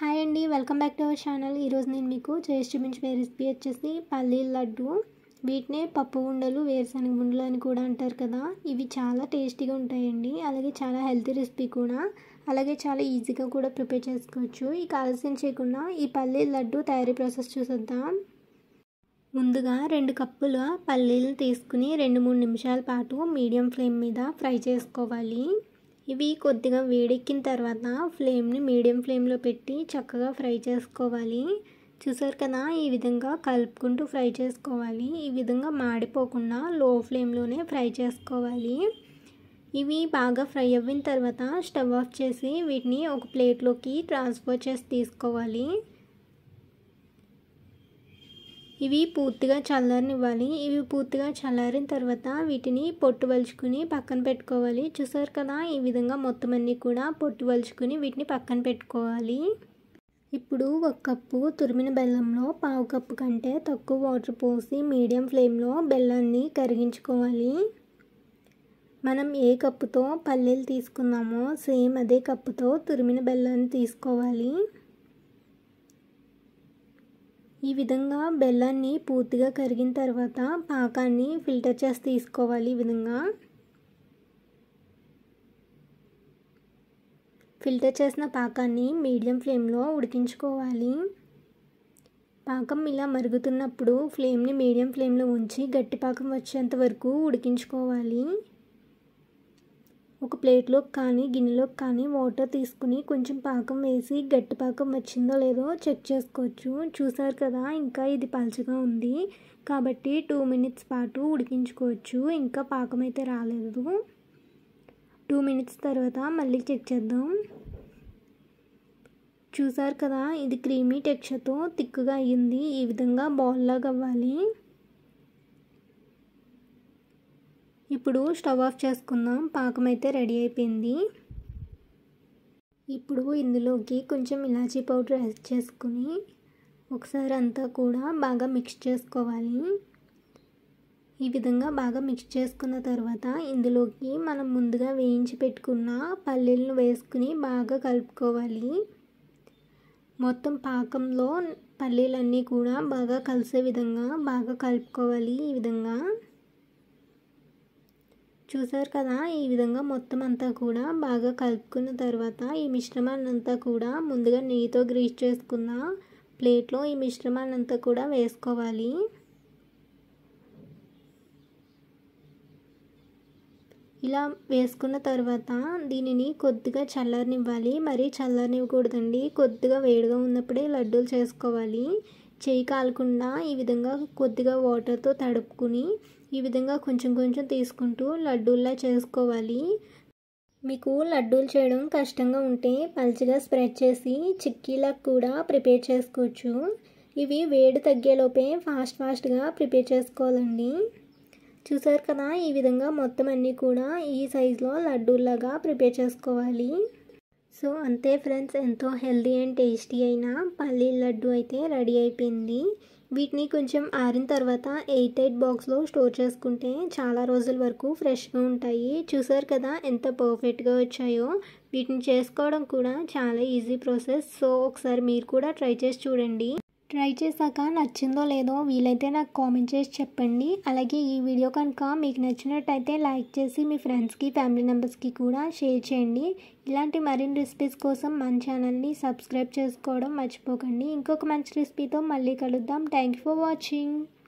Hi అండి, welcome back to our channel. ఈరోజు నేను మీకు చేసి చూపించే రెసిపీ వచ్చేసి పల్లీల లడ్డు. వీటినే పప్పు ఉండలు, వేరుశనగ ఉండలు అని కూడా అంటారు కదా. ఇవి చాలా టేస్టీగా ఉంటాయండి. అలాగే చాలా హెల్తీ రెసిపీ కూడా. అలాగే చాలా ఈజీగా కూడా ప్రిపేర్ చేసుకోవచ్చు. ఇక ఆలస్యం చేయకుండా ఈ పల్లీల లడ్డు తయారీ ప్రాసెస్ చూసేద్దాం. ముందుగా 2 కప్పుల పల్లీలను తీసుకుని 2-3 నిమిషాల పాటు మీడియం ఫ్లేమ్ మీద ఫ్రై చేసుకోవాలి. ఇవి కొద్దిగా వేడెక్కిన తర్వాత ఫ్లేమ్ని మీడియం ఫ్లేమ్లో పెట్టి చక్కగా ఫ్రై చేసుకోవాలి. చూసారు కదా, ఈ విధంగా కలుపుకుంటూ ఫ్రై చేసుకోవాలి. ఈ విధంగా మాడిపోకుండా లో ఫ్లేమ్లోనే ఫ్రై చేసుకోవాలి. ఇవి బాగా ఫ్రై అయిన తర్వాత స్టవ్ ఆఫ్ చేసి వీటిని ఒక ప్లేట్లోకి ట్రాన్స్ఫర్ చేసి తీసుకోవాలి. ఇవి పూర్తిగా చల్లారనివ్వాలి. ఇవి పూర్తిగా చల్లారిన తర్వాత వీటిని పొట్టు వలుచుకుని పక్కన పెట్టుకోవాలి. చూసారు కదా, ఈ విధంగా మొత్తం అన్నీ కూడా పొట్టు వలుచుకుని వీటిని పక్కన పెట్టుకోవాలి. ఇప్పుడు 1 కప్పు తురిమిన బెల్లంలో 1/2 కప్పు కంటే తక్కువ వాటర్ పోసి మీడియం ఫ్లేమ్లో బెల్లాన్ని కరిగించుకోవాలి. మనం ఏ కప్పుతో పల్లీలు తీసుకున్నామో సేమ్ అదే కప్పుతో తురిమిన బెల్లాన్ని తీసుకోవాలి. ఈ విధంగా బెల్లాన్ని పూర్తిగా కరిగిన తర్వాత పాకాన్ని ఫిల్టర్ చేసి తీసుకోవాలి. ఈ విధంగా ఫిల్టర్ చేసిన పాకాన్ని మీడియం ఫ్లేమ్లో ఉడికించుకోవాలి. పాకం ఇలా మరుగుతున్నప్పుడు ఫ్లేమ్ని మీడియం ఫ్లేమ్లో ఉంచి గట్టి పాకం వచ్చేంత వరకు ఉడికించుకోవాలి. ఒక ప్లేట్లోకి కానీ గిన్నెలోకి కానీ వాటర్ తీసుకుని కొంచెం పాకం వేసి గట్టి పాకం వచ్చిందో లేదో చెక్ చేసుకోవచ్చు. చూసారు కదా, ఇంకా ఇది పలుచగా ఉంది కాబట్టి 2 మినిట్స్ పాటు ఉడికించుకోవచ్చు. ఇంకా పాకం అయితే రాలేదు. 2 మినిట్స్ తర్వాత మళ్ళీ చెక్ చేద్దాం. చూసారు కదా, ఇది క్రీమీ టెక్స్చర్తో థిక్గా అయ్యింది. ఈ విధంగా బాల్ లాగా అవ్వాలి. ఇప్పుడు స్టవ్ ఆఫ్ చేసుకుందాం. పాకం అయితే రెడీ అయిపోయింది. ఇప్పుడు ఇందులోకి కొంచెం ఇలాచీ పౌడర్ యాడ్ చేసుకుని ఒకసారి అంతా కూడా బాగా మిక్స్ చేసుకోవాలి. ఈ విధంగా బాగా మిక్స్ చేసుకున్న తర్వాత ఇందులోకి మనం ముందుగా వేయించి పెట్టుకున్న పల్లీలను వేసుకుని బాగా కలుపుకోవాలి. మొత్తం పాకంలో పల్లీలన్నీ కూడా బాగా కలిసే విధంగా బాగా కలుపుకోవాలి. ఈ విధంగా చూసారు కదా, ఈ విధంగా మొత్తం అంతా కూడా బాగా కలుపుకున్న తర్వాత ఈ మిశ్రమాన్ని అంతా కూడా ముందుగా నెయ్యితో గ్రీస్ చేసుకున్న ప్లేట్లో ఈ మిశ్రమాన్ని అంతా కూడా వేసుకోవాలి. ఇలా వేసుకున్న తర్వాత దీనిని కొద్దిగా చల్లారనివ్వాలి. మరీ చల్లారనివ్వకూడదండి. కొద్దిగా వేడిగా ఉన్నప్పుడే లడ్డూలు చేసుకోవాలి. చేయి కాలకుండా ఈ విధంగా కొద్దిగా వాటర్తో తడుపుకుని ఈ విధంగా కొంచెం కొంచెం తీసుకుంటూ లడ్డూల్లా చేసుకోవాలి. మీకు లడ్డూలు చేయడం కష్టంగా ఉంటే పల్చగా స్ప్రెడ్ చేసి చిక్కీలా కూడా ప్రిపేర్ చేసుకోవచ్చు. ఇవి వేడి తగ్గేలోపే ఫాస్ట్గా ప్రిపేర్ చేసుకోవాలండి. చూసారు కదా, ఈ విధంగా మొత్తం అన్నీ కూడా ఈ సైజులో లడ్డూల్లాగా ప్రిపేర్ చేసుకోవాలి. సో అంతే ఫ్రెండ్స్, ఎంతో హెల్దీ అండ్ టేస్టీ అయిన పల్లీల లడ్డు అయితే రెడీ అయిపోయింది. వీటిని కొంచెం ఆరిన తర్వాత ఎయిర్ టైట్ బాక్స్లో స్టోర్ చేసుకుంటే చాలా రోజుల వరకు ఫ్రెష్గా ఉంటాయి. చూసారు కదా ఎంత పర్ఫెక్ట్గా వచ్చాయో. వీటిని చేసుకోవడం కూడా చాలా ఈజీ ప్రాసెస్. సో ఒకసారి మీరు కూడా ట్రై చేసి చూడండి. ట్రై చేశాక నచ్చిందో లేదో వీలైతే నాకు కామెంట్ చేసి చెప్పండి. అలాగే ఈ వీడియో కనుక మీకు నచ్చినట్టయితే లైక్ చేసి మీ ఫ్రెండ్స్కి, ఫ్యామిలీ మెంబర్స్కి కూడా షేర్ చేయండి. ఇలాంటి మరిన్ని రెసిపీస్ కోసం మన ఛానల్ని సబ్స్క్రైబ్ చేసుకోవడం మర్చిపోకండి. ఇంకొక మంచి రెసిపీతో మళ్ళీ కలుద్దాం. Thank you for watching.